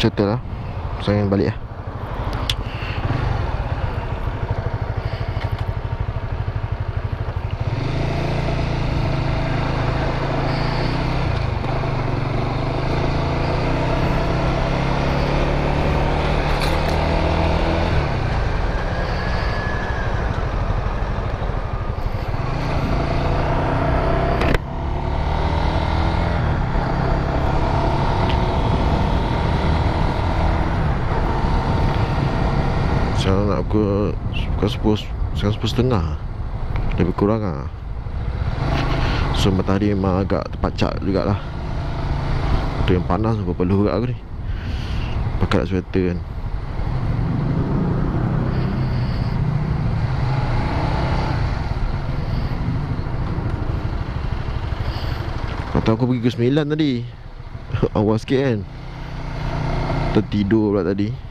Settle lah. Saya balik lah. Sekarang nak pukul 10:30. Lebih kurang lah. So matahari memang agak terpacak jugalah. Tu yang panas pun perlu juga aku ni. Pakai sweater kan. Kata aku pergi ke 9 tadi. Awal sikit kan. Tertidur pula tadi.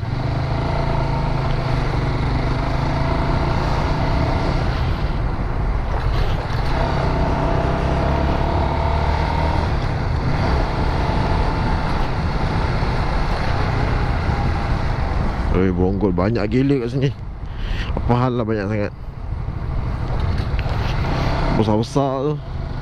Bonggol banyak gila kat sini. Apa hal lah banyak sangat. Besar-besar tu.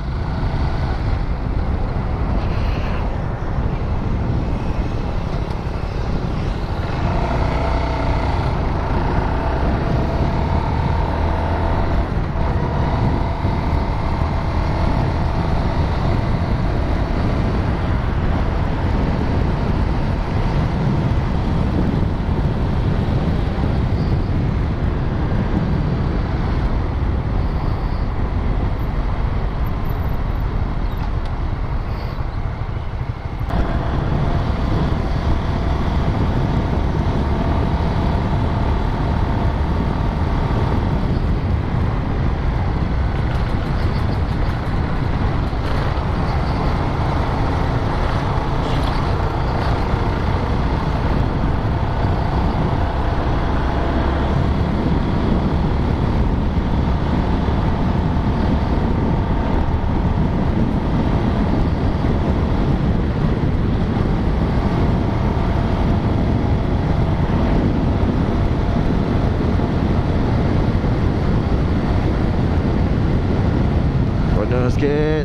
Sikit.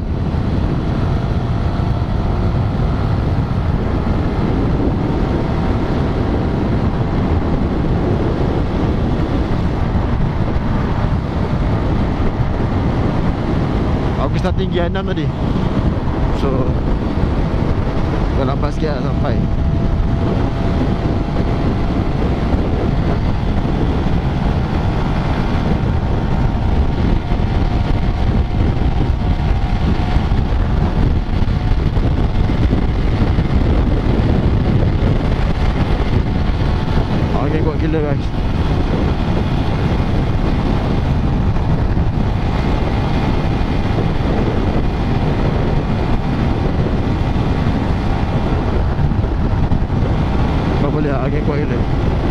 Aku start tinggi 6 tadi. So dah lambat sikit lah sampai. Kuat gila guys. Kau boleh angin kuat gila.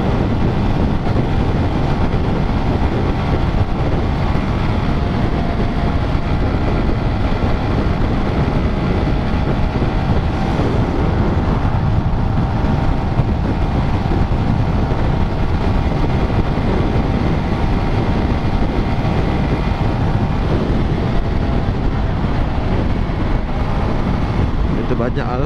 Banyak lah tu.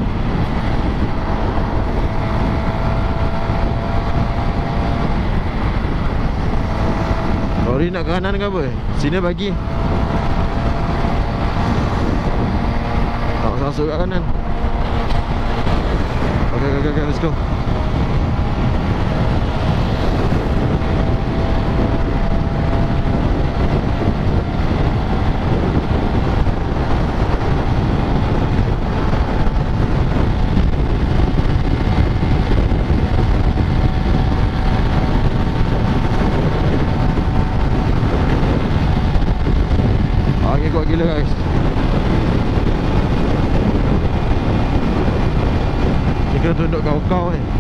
Lori nak ke kanan ke apa? Sini bagi. Tak masuk kat kanan. Okay, let's go. Kuat gila guys. Ni kena tunduk kau-kau ni.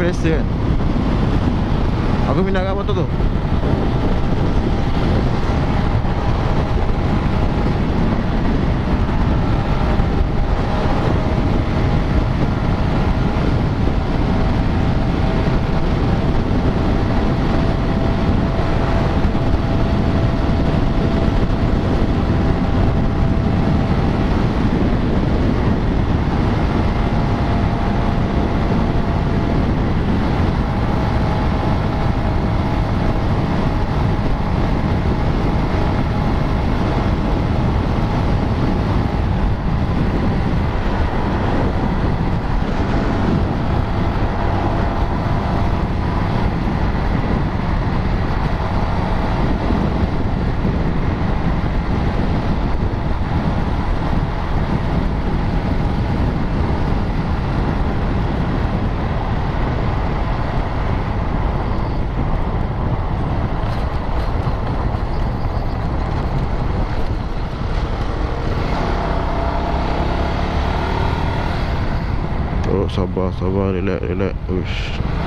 biasa kan. Aku minat kat motor tu. Oh, sabar, relax. Uish.